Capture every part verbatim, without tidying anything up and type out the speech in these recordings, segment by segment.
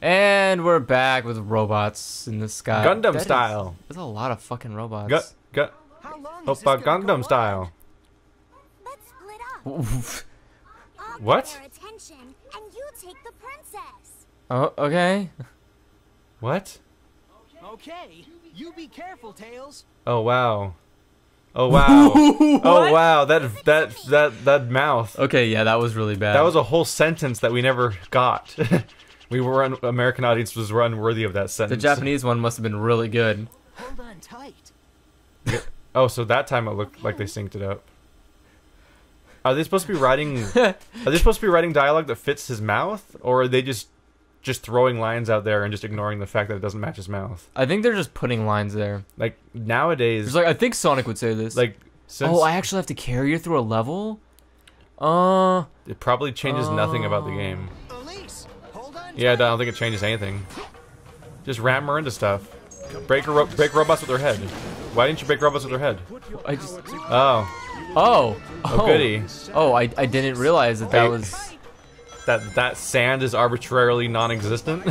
And we're back with robots in the sky. Gundam That style. Is, there's a lot of fucking robots. Gu gu Oppa Gundam style. Let's split up. I'll What? get their attention, and you take the princess. Oh, okay. What? Okay, you be careful, Tails. Oh wow. Oh wow. Oh wow. That that that that mouth. Okay, yeah, that was really bad. That was a whole sentence that we never got. We were un American audience was unworthy of that the sentence. Japanese one must have been really good. Hold on tight. Oh, so that time it looked like they synced it up. Are they supposed to be writing? Are they supposed to be writing dialogue that fits his mouth, or are they just just throwing lines out there and just ignoring the fact that it doesn't match his mouth? I think they're just putting lines there. Like nowadays, It's like I think Sonic would say this. like since oh, I actually have to carry you through a level. Uh. it probably changes nothing about the Oh. game. Elise, hold on. Yeah, I don't think it changes anything. Just ram her into stuff. Break her, ro break robots with their head. Why didn't you break robots with their head? I just. Oh, Oh. oh, goody. Oh, I I didn't realize that that Hey. was. That that sand is arbitrarily non-existent.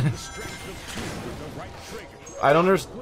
I don't understand.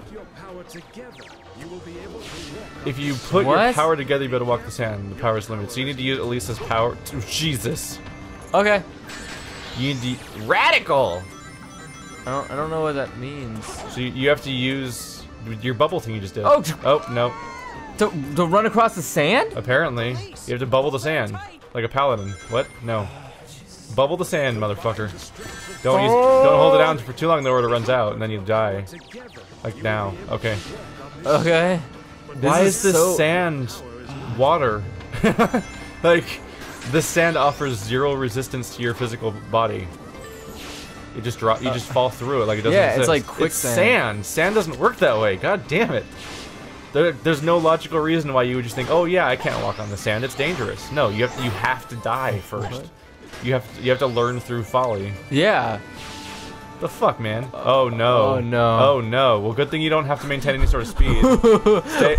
If you put your What? power together, you better walk the sand. The power is limited, so you need to use Elisa's power. To, Jesus, Okay. you need to, radical. I don't I don't know what that means. So you, you have to use your bubble thing you just did. Oh. oh no. To to run across the sand? Apparently, you have to bubble the sand like a paladin. What? No. Bubble the sand, motherfucker. Don't use. Don't hold it down for too long, though, or it runs out, and then you die. Like now. Okay. Okay. Why is, this so- sand water? Like, this sand offers zero resistance to your physical body. You just drop. You just fall through it like it doesn't Yeah, it's exist. like It's quicksand. sand. Sand doesn't work that way. God damn it. There, there's no logical reason why you would just think, oh yeah, I can't walk on the sand. It's dangerous. No, you have to, you have to die first. You have to, you have to learn through folly. Yeah. The fuck, man? Oh no. Oh, no. Oh no. Well, good thing you don't have to maintain any sort of speed. Stay.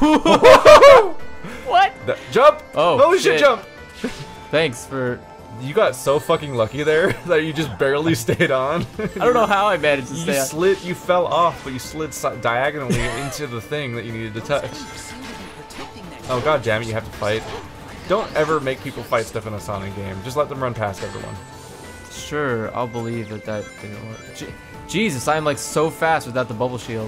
What? The- jump! Oh, Holy shit, shit. jump! Thanks for. You got so fucking lucky there that you just barely stayed on. I don't know how I managed to You stay. on- slid, you fell off, but you slid si diagonally into the thing that you needed to touch. Oh god damn it, you have to fight. Don't ever make people fight stuff in a Sonic game. Just let them run past everyone. Sure, I'll believe that that didn't work. Je Jesus, I'm like so fast without the bubble shield.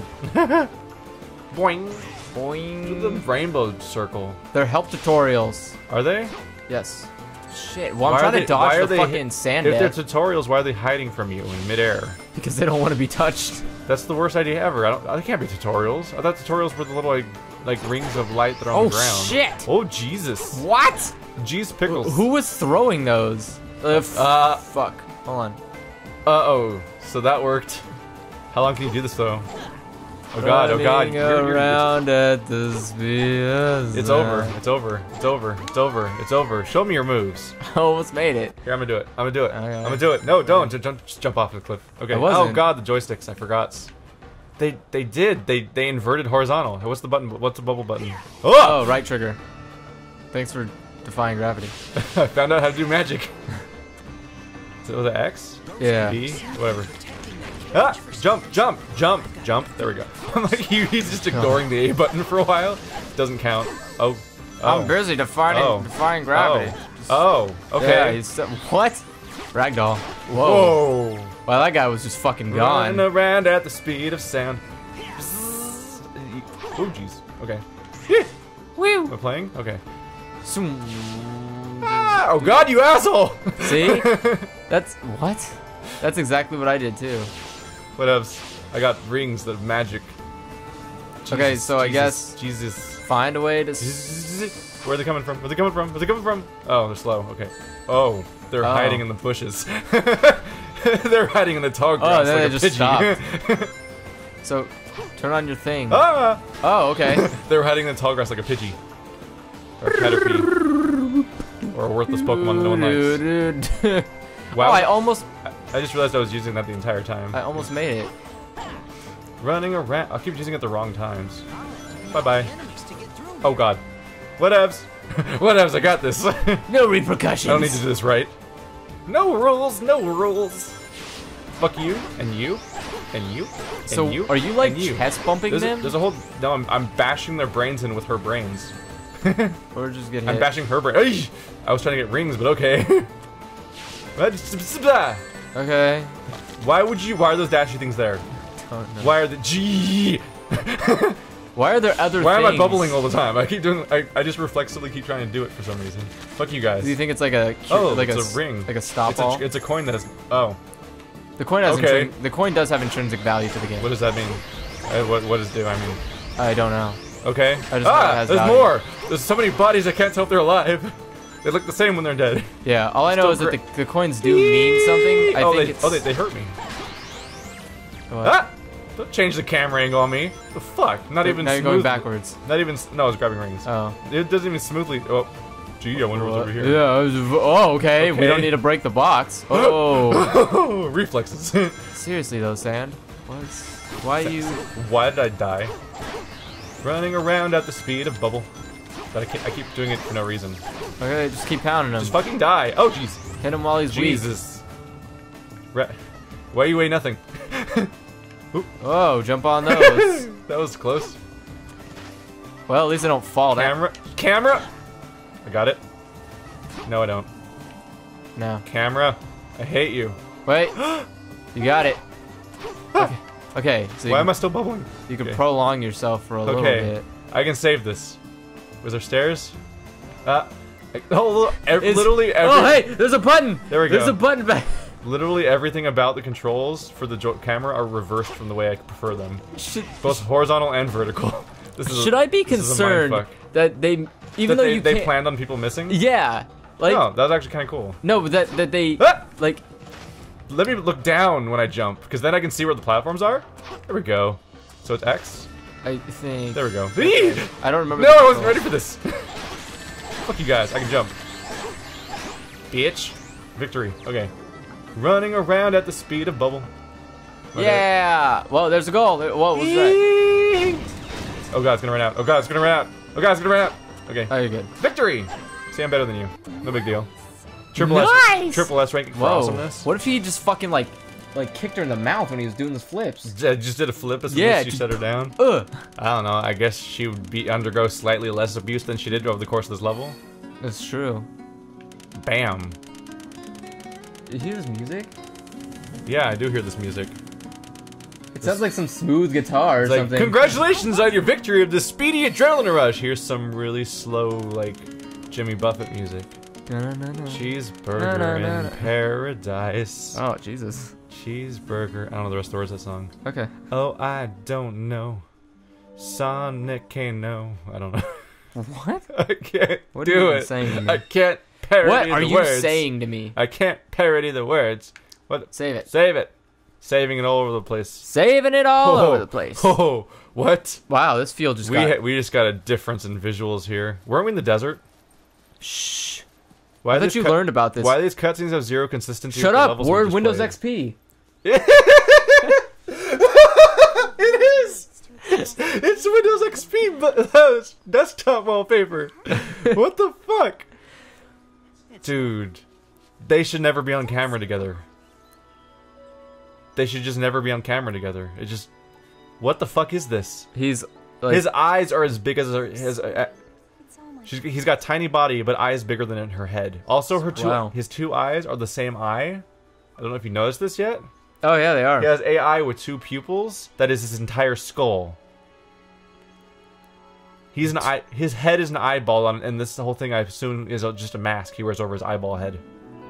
Boing. Boing. The rainbow circle. They're help tutorials. Are they? Yes. Shit. Well, I'm Why are trying they- to dodge why are the they- fucking sand If they're death tutorials, why are they hiding from you in midair? because they don't want to be touched. That's the worst idea ever. I don't. They can't be tutorials. I thought tutorials were the little like, like rings of light that are on Oh the ground. shit! Oh Jesus! What? Jeez pickles. Who was throwing those? Uh, f Uh. fuck. Hold on. Uh oh. So that worked. How long can you do this though? Oh god. Oh god. Running You're- you're- around at the speed of It's over. sound. It's over. It's over. It's over. It's over. Show me your moves. I almost made it. Here, I'm gonna do it. I'm gonna do it. Okay. I'm gonna do it. No, don't. Just jump, just jump off the cliff. Okay. I Oh wasn't. god, the joysticks. I forgot. They they did. They they inverted horizontal. What's the button? What's the bubble button? Oh, right trigger. Thanks for defying gravity. I found out how to do magic. So the X? Yeah. B? Whatever. Ah! Jump! Jump! Jump! Jump! There we go. I'm like, he, he's just ignoring the A button for a while. Doesn't count. Oh. Oh. I'm busy defying Oh. defying gravity. Oh. Oh. Yeah, Okay. he's, what? Ragdoll. Whoa. Whoa. Well, that guy was just fucking Running gone. around at the speed of sound. Oh, jeez. Okay. Woo. Am I playing? Okay. Zoom. Ah, oh god, you asshole! See? That's what? That's exactly what I did too. What else? I got rings of magic. Okay, Jesus, so I Jesus, guess- Jesus. Find a way to. s- Where are they coming from? Where are they coming from? Where are they coming from? Oh, they're slow. Okay. Oh, they're Oh. hiding in the bushes. They're hiding in the tall grass Oh, then like they a just Pidgey. So, turn on your thing. ah! Oh, okay. They're hiding in the tall grass like a Pidgey. Or a Caterpie. Or a worthless Pokemon no one likes. likes. Wow. Oh, I almost, I just realized I was using that the entire time. I almost made it. Running around. I'll keep using it at the wrong times. Bye bye. Oh god. Whatevs. Whatevs, I got this. I No repercussions. don't need to do this right. No rules, no rules. Fuck you, and you, and you, and So you. are you like and you. chest bumping There's a, them? there's a whole. No, I'm, I'm bashing their brains in with her brains. Or just get hit? I'm bashing her brain. Ay! I was trying to get rings, but okay. Okay. Why would you? Why are those dashy things there? Don't know. Why are the G? Why are there other Why things? am I bubbling all the time? I keep doing. I, I just reflexively keep trying to do it for some reason. Fuck you guys. Do you think it's like a cu- Oh, like it's a, a s- ring. like a stop it's ball? A, it's a coin that has. Oh, The coin has Okay. intrin- the coin does have intrinsic value to the game. what does that mean? Uh, what what does it do? I mean, I don't know. okay. I just know it ah, has there's value. more. There's so many bodies I can't tell if they're alive. They look the same when they're dead. Yeah, all I know Still is that gri- the, the coins do mean something. I oh, think they, it's oh, they, they hurt me. what? Ah! Don't change the camera angle on me. The fuck? Not even now you're smooth. going backwards. Not even. s- No, I was grabbing rings. Oh. It doesn't even smoothly. Oh, gee, I wonder what's over here. Yeah. I was- oh, okay. We Okay. don't need to break the box. Oh. Reflexes. Seriously though, Sand. What's why you? Why did I die? Running around at the speed of bubble. But I, keep, I keep doing it for no reason. Okay, just keep pounding him. Just fucking die. Oh, jeez. Hit him while he's weak. Jesus. Ra- Why you weigh nothing? Oh, jump on those. That was close. Well, at least they don't fall down. Camera. Camera. I got it. No, I don't. No. Camera. I hate you. Wait. You got it. Okay. Okay. So you, Why can, am I still bubbling? you can okay. prolong yourself for a little Okay. bit. I can save this. Was there stairs? Uh, oh, ev- Is- literally every, Oh, hey, there's a button. There we There's go. a button back. literally everything about the controls for the jo- camera are reversed from the way I prefer them. Should, Both horizontal and vertical. This is a- should I be this is a concerned mindfuck. that they, even That though they, you they can't, planned on people missing? yeah, like Oh, that was actually kind of cool. no, but that that they Ah! like Let me look down when I jump, because then I can see where the platforms are. There we go. So it's X. I think There we go. I don't remember. No, the I wasn't controls. ready for this. Fuck you guys. I can jump. Bitch. Victory. Okay. Running around at the speed of bubble. Okay. Yeah. Well, there's a goal. What was that? Oh god, it's gonna run out. Oh god, it's gonna run out. Oh god, it's gonna run out. Okay. Oh, you're good. Victory! See, I'm better than you. No big deal. Triple S. Nice! Triple S ranking for Whoa. awesomeness. What if he just fucking like, like kicked her in the mouth when he was doing his flips? J- Just did a flip as soon Yeah, as she just- set her down. Ugh. I don't know. I guess she would be undergo slightly less abuse than she did over the course of this level. That's true. Bam. Did you hear this music? Yeah, I do hear this music. It sounds like some smooth guitar or It's like, something. congratulations on your victory of the speedy adrenaline rush. Here's some really slow, like, Jimmy Buffett music. Na-na-na-na. Cheeseburger Na-na-na-na. in paradise. Oh, Jesus. Cheeseburger. I don't know the rest of the words of that song. Okay. Oh, I don't know. Sonic Kano. I don't know. What? I can't What are do you even it. saying to me? I can't parody What the are you words. saying to me? I can't parody the words. What? Save it. Save it. Saving it all over the place. Saving it all Oh, over the place. Oh, what? Wow, this field just We got... ha- we just got a difference in visuals here. Weren't we in the desert? Shh. Why I are thought these you cut- learned about this. Why do these cutscenes have zero consistency? Shut with the up. levels we We're just Windows played? X P. It is. It's, it's Windows X P, but uh, desktop wallpaper. What the fuck, dude? They should never be on camera together. They should just never be on camera together. It just, what the fuck is this? He's like... His eyes are as big as her, his. Uh, she's, he's got tiny body, but eyes bigger than in her head. Also, her two, Wow. his two eyes are the same eye. I don't know if you noticed this yet. Oh, yeah, they are. He has a eye with two pupils. That is his entire skull. He's an eye. His head is an eyeball, on, and this whole thing I assume is just a mask he wears over his eyeball head.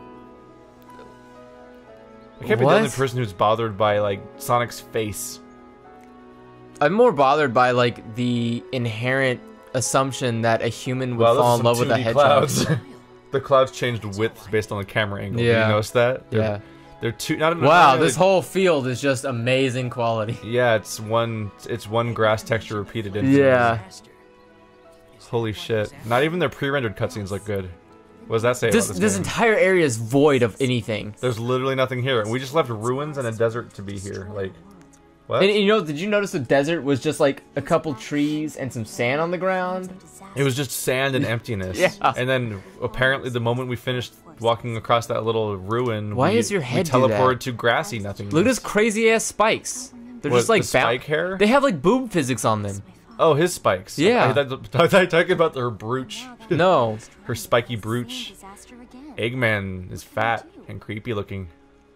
I can't be the only What? person who's bothered by like Sonic's face. I'm more bothered by, like, the inherent assumption that a human would Well, fall those in are love some with a two D hedgehog. clouds. The clouds changed width based on the camera angle. Did Yeah. you notice that? They're, Yeah. They're two. Not, Wow, not- this whole field is just amazing quality. Yeah, it's one. It's one grass texture repeated. In Yeah. Holy shit! Not even their pre-rendered cutscenes look good. What does that say This about this this game? entire area is void of anything. There's literally nothing here. We just left ruins and a desert to be here. Like, what? And you know, did you notice the desert was just like a couple trees and some sand on the ground? It was just sand and emptiness. Yeah. And then apparently the moment we finished walking across that little ruin. Why we, is your head we do that? teleported to grassy nothing. Look at his crazy ass spikes. They're What, just like the spike hair? They have like boob physics on them. Oh, his spikes. Yeah. I, thought I thought you were talking about her brooch. No. Her spiky brooch. Eggman is fat and creepy looking.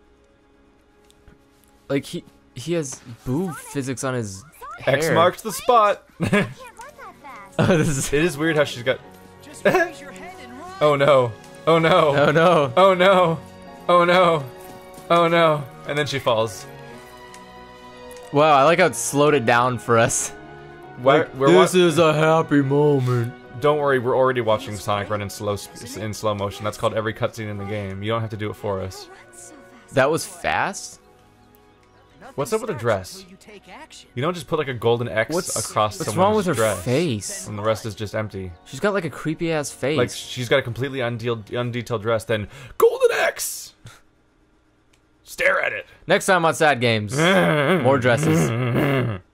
Like he he has boob physics on his hair. X marks the spot. Can't run that fast. Oh, this is, It is weird how she's got. Just raise your head and run. Oh no. Oh no. oh no. Oh no. Oh no. Oh no. And then she falls. Wow, I like how it slowed it down for us. We're, Like, we're this wa- is a happy moment. Don't worry, we're already watching Sonic run in slow sp- in slow motion. That's called every cutscene in the game. You don't have to do it for us. That was fast? Nothing What's up with the starts dress? until you take action. You don't just put like a golden X What's across what's someone's wrong with her dress, face? and the rest is just empty. She's got like a creepy ass face. Like she's got a completely undetailed, undetailed dress. Then golden X. Stare at it. Next time on Sad Games, more dresses.